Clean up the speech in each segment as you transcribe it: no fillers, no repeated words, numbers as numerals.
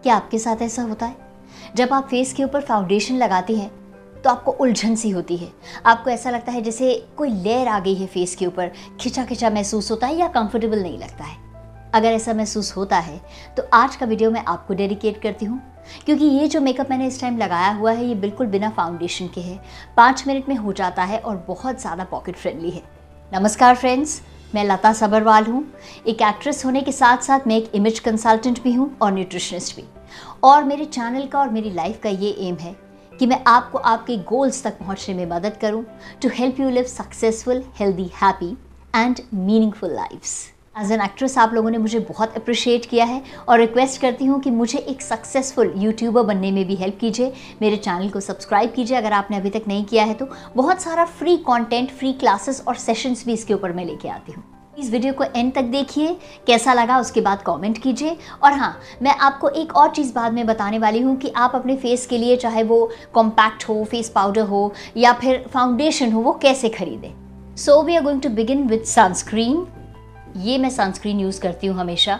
क्या आपके साथ ऐसा होता है? जब आप फेस के ऊपर फाउंडेशन लगाते हैं तो आपको उलझन सी होती है। आपको ऐसा लगता है जैसे कोई लेयर आ गई है फेस के ऊपर, खिंचा खिंचा महसूस होता है या कंफर्टेबल नहीं लगता है। अगर ऐसा महसूस होता है तो आज का वीडियो मैं आपको डेडिकेट करती हूँ, क्योंकि ये जो मेकअप मैंने इस टाइम लगाया हुआ है ये बिल्कुल बिना फाउंडेशन के है, 5 मिनट में हो जाता है और बहुत ज़्यादा पॉकेट फ्रेंडली है। नमस्कार फ्रेंड्स, मैं लता सबरवाल हूँ। एक एक्ट्रेस होने के साथ साथ मैं एक इमेज कंसल्टेंट भी हूँ और न्यूट्रिशनिस्ट भी। और मेरे चैनल का और मेरी लाइफ का ये एम है कि मैं आपको आपके गोल्स तक पहुँचने में मदद करूँ, to help you live successful, healthy, happy and meaningful lifes. As an actress आप लोगों ने मुझे बहुत अप्रिशिएट किया है और रिक्वेस्ट करती हूँ कि मुझे एक सक्सेसफुल यूट्यूबर बनने में भी हेल्प कीजिए। मेरे चैनल को सब्सक्राइब कीजिए अगर आपने अभी तक नहीं किया है तो। बहुत सारा फ्री कंटेंट, फ्री क्लासेस और सेशंस भी इसके ऊपर मैं लेके आती हूँ। इस वीडियो को एंड तक देखिए, कैसा लगा उसके बाद कमेंट कीजिए। और हाँ, मैं आपको एक और चीज़ बाद में बताने वाली हूँ कि आप अपने फेस के लिए, चाहे वो कॉम्पैक्ट हो, फेस पाउडर हो या फिर फाउंडेशन हो, वो कैसे खरीदें। So we are going to begin with sunscreen. ये मैं सनस्क्रीन यूज़ करती हूँ हमेशा।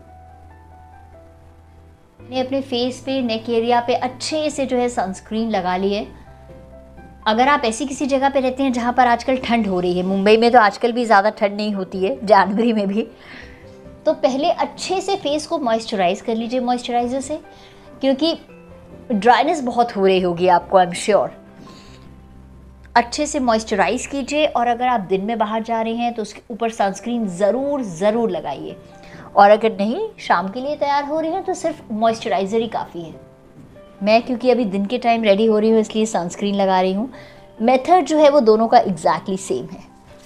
मैंने अपने फेस पे, नेक एरिया पे अच्छे से जो है सनस्क्रीन लगा ली है। अगर आप ऐसी किसी जगह पे रहते हैं जहाँ पर आजकल ठंड हो रही है, मुंबई में तो आजकल भी ज़्यादा ठंड नहीं होती है, जनवरी में भी, तो पहले अच्छे से फेस को मॉइस्चराइज़ कर लीजिए मॉइस्चराइज़र से, क्योंकि ड्राइनेस बहुत हो रही होगी आपको, आई एम श्योर। अच्छे से मॉइस्चराइज़ कीजिए और अगर आप दिन में बाहर जा रहे हैं तो उसके ऊपर सनस्क्रीन ज़रूर लगाइए। और अगर नहीं, शाम के लिए तैयार हो रही हैं तो सिर्फ मॉइस्चराइज़र ही काफ़ी है। मैं क्योंकि अभी दिन के टाइम रेडी हो रही हूँ इसलिए सनस्क्रीन लगा रही हूँ। मेथड जो है वो दोनों का एग्जैक्टली सेम है।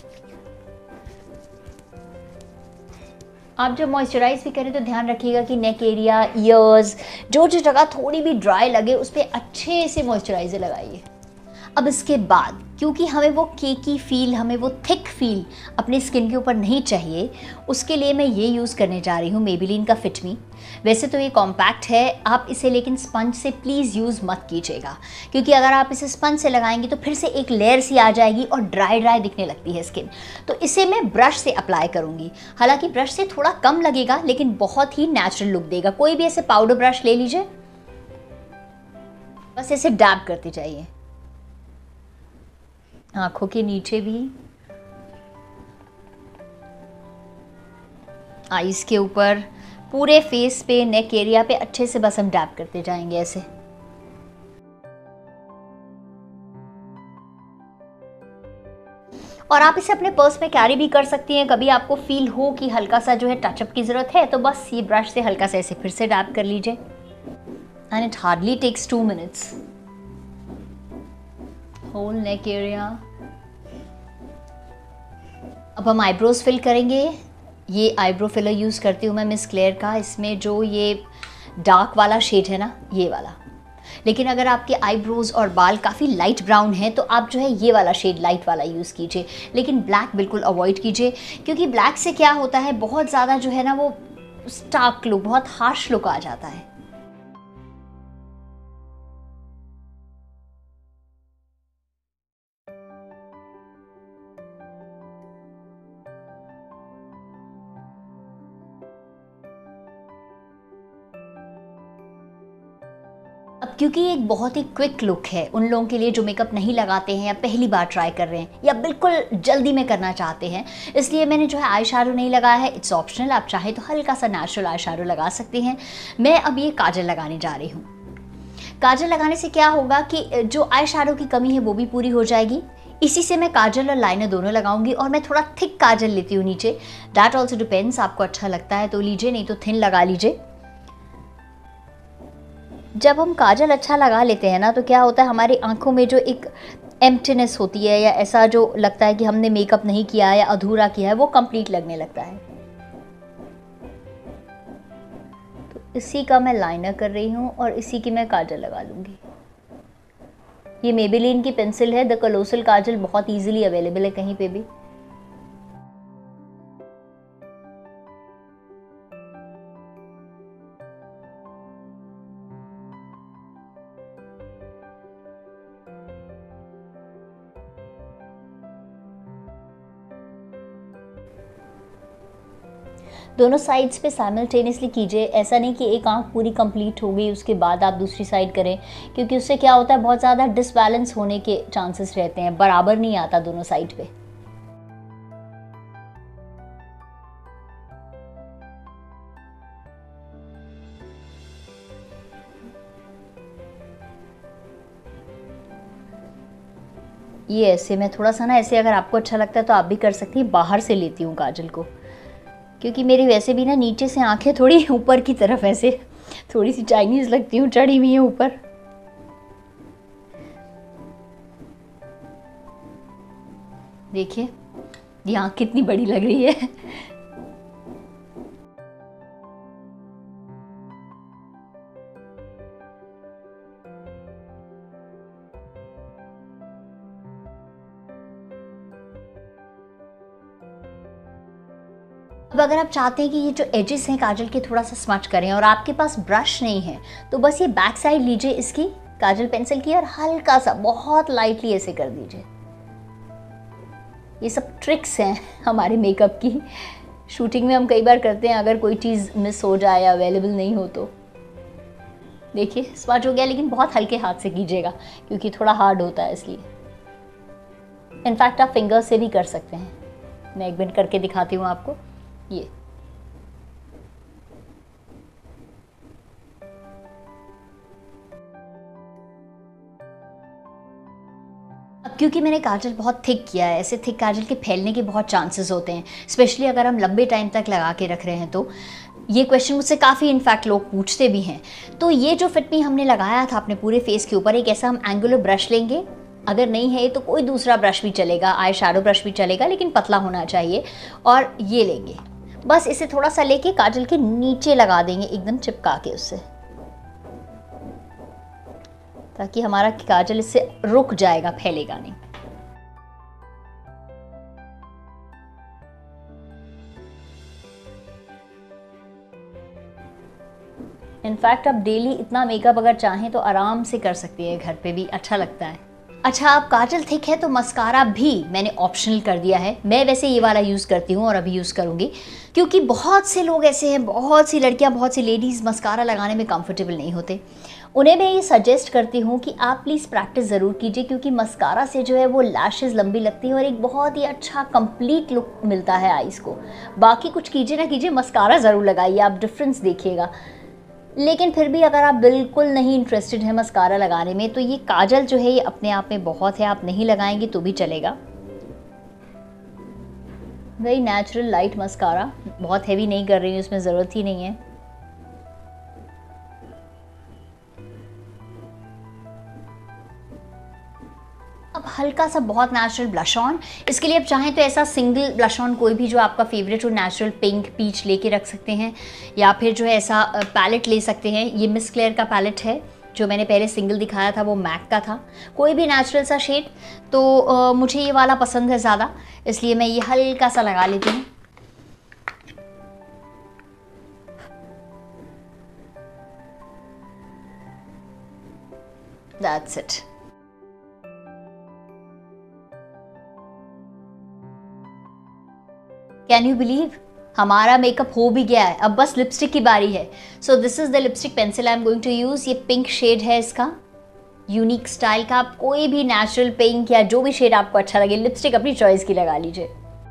आप जब मॉइस्चराइज भी करें तो ध्यान रखिएगा कि नेक एरिया, ईयर्स, जो जगह थोड़ी भी ड्राई लगे उस पर अच्छे से मॉइस्चराइजर लगाइए। अब इसके बाद, क्योंकि हमें वो केकी फील, हमें वो थिक फील अपने स्किन के ऊपर नहीं चाहिए, उसके लिए मैं ये यूज़ करने जा रही हूँ मेबेलिन का फिट मी। वैसे तो ये कॉम्पैक्ट है, आप इसे लेकिन स्पंज से प्लीज़ यूज़ मत कीजिएगा, क्योंकि अगर आप इसे स्पंज से लगाएंगे तो फिर से एक लेयर सी आ जाएगी और ड्राई दिखने लगती है स्किन। तो इसे मैं ब्रश से अप्लाई करूँगी। हालांकि ब्रश से थोड़ा कम लगेगा लेकिन बहुत ही नेचुरल लुक देगा। कोई भी ऐसे पाउडर ब्रश ले लीजिए, बस ऐसे डैब करते जाइए आँखों के नीचे भी, आईज के ऊपर, पूरे फेस पे, नेक एरिया पे अच्छे से बस हम डैब करते जाएंगे ऐसे। और आप इसे अपने पर्स में कैरी भी कर सकती हैं। कभी आपको फील हो कि हल्का सा जो है टचअप की ज़रूरत है तो बस ये ब्रश से हल्का सा ऐसे फिर से डैब कर लीजिए। And it hardly takes 2 minutes. Whole neck area. अब हम आईब्रोज फिल करेंगे। ये आईब्रो फिलर यूज़ करती हूँ मैं मिस क्लेयर का। इसमें जो ये डार्क वाला शेड है ना, ये वाला। लेकिन अगर आपके आईब्रोज और बाल काफ़ी लाइट ब्राउन हैं तो आप जो है ये वाला शेड लाइट वाला यूज़ कीजिए। लेकिन ब्लैक बिल्कुल अवॉइड कीजिए, क्योंकि ब्लैक से क्या होता है, बहुत ज़्यादा जो है ना वो स्टार्क लुक, बहुत हार्श लुक आ जाता है। अब क्योंकि ये एक बहुत ही क्विक लुक है उन लोगों के लिए जो मेकअप नहीं लगाते हैं या पहली बार ट्राई कर रहे हैं या बिल्कुल जल्दी में करना चाहते हैं, इसलिए मैंने जो है आई शैडो नहीं लगाया है। इट्स ऑप्शनल, आप चाहे तो हल्का सा नेचुरल आई शैडो लगा सकते हैं। मैं अब ये काजल लगाने जा रही हूँ। काजल लगाने से क्या होगा कि जो आई शैडो की कमी है वो भी पूरी हो जाएगी। इसी से मैं काजल और लाइनर दोनों लगाऊंगी और मैं थोड़ा थिक काजल लेती हूँ नीचे। दैट ऑल्सो डिपेंड्स, आपको अच्छा लगता है तो लीजिए, नहीं तो थिन लगा लीजिए। जब हम काजल अच्छा लगा लेते हैं ना तो क्या होता है, हमारी आंखों में जो एक एम्प्टीनेस होती है या ऐसा जो लगता है कि हमने मेकअप नहीं किया है या अधूरा किया है, वो कंप्लीट लगने लगता है। तो इसी का मैं लाइनर कर रही हूँ और इसी की मैं काजल लगा लूँगी। ये मेबेलिन की पेंसिल है, द कलोसल काजल, बहुत ईजिली अवेलेबल है कहीं पे भी। दोनों साइड्स पे साइमल्टेनियसली कीजिए। ऐसा नहीं कि एक आंख पूरी कंप्लीट हो गई उसके बाद आप दूसरी साइड करें, क्योंकि उससे क्या होता है, बहुत ज़्यादा डिसबैलेंस होने के चांसेस रहते हैं, बराबर नहीं आता दोनों साइड पे। ये ऐसे मैं थोड़ा सा ना ऐसे, अगर आपको अच्छा लगता है तो आप भी कर सकती हैं। बाहर से लेती हूँ काजल को, क्योंकि मेरी वैसे भी ना नीचे से आंखें थोड़ी ऊपर की तरफ ऐसे थोड़ी सी चाइनीज़ लगती हूँ, चढ़ी हुई है ऊपर। देखिए ये आँख कितनी बड़ी लग रही है। अब अगर आप चाहते हैं कि ये जो एजेस हैं काजल के थोड़ा सा स्मच करें और आपके पास ब्रश नहीं है, तो बस ये बैक साइड लीजिए इसकी काजल पेंसिल की और हल्का सा बहुत लाइटली ऐसे कर दीजिए। ये सब ट्रिक्स हैं हमारे मेकअप की, शूटिंग में हम कई बार करते हैं, अगर कोई चीज़ मिस हो जाए या अवेलेबल नहीं हो तो। देखिए स्मच हो गया, लेकिन बहुत हल्के हाथ से कीजिएगा क्योंकि थोड़ा हार्ड होता है इसलिए। इनफैक्ट आप फिंगर से भी कर सकते हैं। मैं एक मिनट करके दिखाती हूँ आपको। ये अब क्योंकि मैंने काजल बहुत थिक किया है, ऐसे थिक काजल के फैलने के बहुत चांसेस होते हैं, स्पेशली अगर हम लंबे टाइम तक लगा के रख रहे हैं तो। ये क्वेश्चन मुझसे काफ़ी इनफैक्ट लोग पूछते भी हैं। तो ये जो फिट मी हमने लगाया था अपने पूरे फेस के ऊपर, एक ऐसा हम एंगुलर ब्रश लेंगे, अगर नहीं है तो कोई दूसरा ब्रश भी चलेगा, आई शैडो ब्रश भी चलेगा, लेकिन पतला होना चाहिए। और ये लेंगे, बस इसे थोड़ा सा लेके काजल के नीचे लगा देंगे एकदम चिपका के उससे, ताकि हमारा काजल इससे रुक जाएगा, फैलेगा नहीं। इनफैक्ट आप डेली इतना मेकअप अगर चाहें तो आराम से कर सकती है, घर पे भी अच्छा लगता है। अच्छा, अब काजल थिक है तो मस्कारा भी मैंने ऑप्शनल कर दिया है। मैं वैसे ये वाला यूज़ करती हूँ और अभी यूज़ करूँगी, क्योंकि बहुत से लोग ऐसे हैं, बहुत सी लड़कियाँ, बहुत सी लेडीज़ मस्कारा लगाने में कंफर्टेबल नहीं होते। उन्हें मैं ये सजेस्ट करती हूँ कि आप प्लीज़ प्रैक्टिस ज़रूर कीजिए, क्योंकि मस्कारा से जो है वो लैशेज़ लंबी लगती हैं और एक बहुत ही अच्छा कंप्लीट लुक मिलता है आईज़ को। बाकी कुछ कीजिए ना कीजिए, मस्कारा ज़रूर लगाइए, आप डिफरेंस देखिएगा। लेकिन फिर भी अगर आप बिल्कुल नहीं इंटरेस्टेड हैं मस्कारा लगाने में, तो ये काजल जो है ये अपने आप में बहुत है, आप नहीं लगाएंगे तो भी चलेगा। वेरी नेचुरल लाइट मस्कारा, बहुत हैवी नहीं कर रही हूँ, इसमें ज़रूरत ही नहीं है। अब हल्का सा बहुत नेचुरल ब्लश ऑन, इसके लिए आप चाहें तो ऐसा सिंगल ब्लश ऑन कोई भी जो आपका फेवरेट हो, नेचुरल पिंक पीच लेके रख सकते हैं, या फिर जो है ऐसा पैलेट ले सकते हैं। ये मिस क्लेयर का पैलेट है, जो मैंने पहले सिंगल दिखाया था वो मैक का था। कोई भी नेचुरल सा शेड, तो मुझे ये वाला पसंद है ज़्यादा, इसलिए मैं ये हल्का सा लगा लेती हूँ। That's it. Can you believe, हमारा मेकअप हो भी गया है, अब बस लिपस्टिक की बारी है। So this is the lipstick pencil I am going to use. ये पिंक शेड है इसका, यूनिक स्टाइल का। आप कोई भी नेचुरल पिंक या जो भी शेड आपको अच्छा लगे, लिपस्टिक अपनी चॉइस की लगा लीजिए।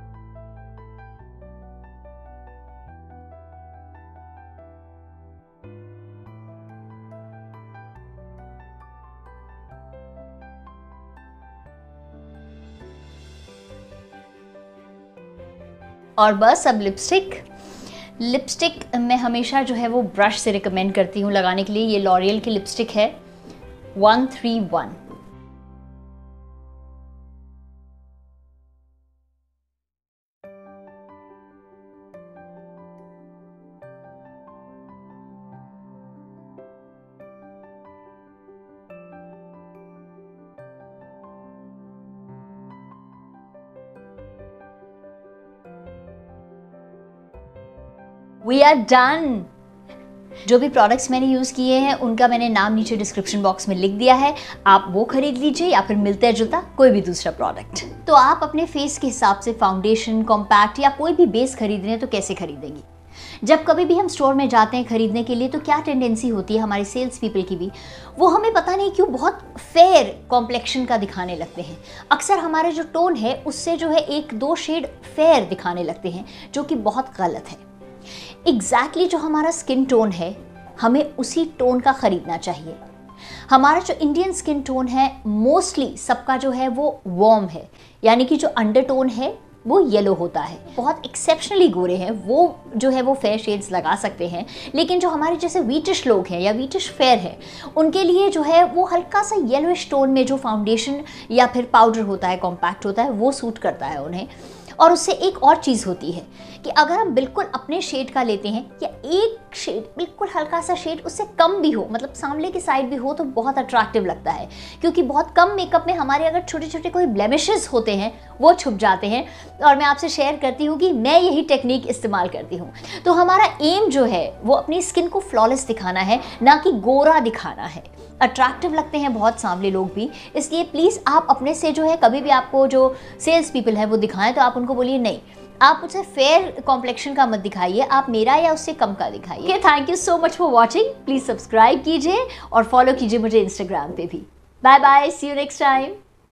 और बस अब लिपस्टिक मैं हमेशा जो है वो ब्रश से रिकमेंड करती हूँ लगाने के लिए। ये लॉरियल की लिपस्टिक है 131। We are done. जो भी प्रोडक्ट्स मैंने यूज़ किए हैं उनका मैंने नाम नीचे डिस्क्रिप्शन बॉक्स में लिख दिया है, आप वो खरीद लीजिए या फिर मिलता जुलता कोई भी दूसरा प्रोडक्ट। तो आप अपने फेस के हिसाब से फाउंडेशन, कॉम्पैक्ट या कोई भी बेस खरीद रहे हैं तो कैसे खरीदेंगी? जब कभी भी हम स्टोर में जाते हैं खरीदने के लिए तो क्या टेंडेंसी होती है हमारे सेल्स पीपल की भी, वो हमें पता नहीं क्यों बहुत फेयर कॉम्प्लेक्शन का दिखाने लगते हैं। अक्सर हमारे जो टोन है उससे जो है 1-2 शेड फेयर दिखाने लगते हैं, जो कि बहुत गलत है। एग्जैक्टली जो हमारा स्किन टोन है हमें उसी टोन का खरीदना चाहिए। हमारा जो इंडियन स्किन टोन है मोस्टली सबका जो है वो वार्म है, यानी कि जो अंडरटोन है वो येलो होता है। बहुत एक्सेप्शनली गोरे हैं वो जो है वो फेयर शेड्स लगा सकते हैं, लेकिन जो हमारे जैसे वीटिश लोग हैं या वीटिश फेयर है उनके लिए जो है वो हल्का सा येलोइश टोन में जो फाउंडेशन या फिर पाउडर होता है, कॉम्पैक्ट होता है, वो सूट करता है उन्हें। और उससे एक और चीज़ होती है कि अगर हम बिल्कुल अपने शेड का लेते हैं या एक शेड बिल्कुल हल्का सा शेड उससे कम भी हो, मतलब सांवले की साइड भी हो, तो बहुत अट्रैक्टिव लगता है, क्योंकि बहुत कम मेकअप में हमारे अगर छोटे छोटे कोई ब्लेमिशेस होते हैं वो छुप जाते हैं। और मैं आपसे शेयर करती हूँ कि मैं यही टेक्निक इस्तेमाल करती हूँ। तो हमारा एम जो है वो अपनी स्किन को फ्लॉलेस दिखाना है, ना कि गोरा दिखाना है। अट्रैक्टिव लगते हैं बहुत सांवले लोग भी, इसलिए प्लीज़ आप अपने से जो है कभी भी आपको जो सेल्स पीपल है वो दिखाएं तो आप उनको बोलिए नहीं, आप मुझसे फेयर कॉम्प्लेक्शन का मत दिखाइए, आप मेरा या उससे कम का दिखाइए। Thank you so much for watching. Please subscribe कीजिए और फॉलो कीजिए मुझे इंस्टाग्राम पे भी। Bye bye, see you next time.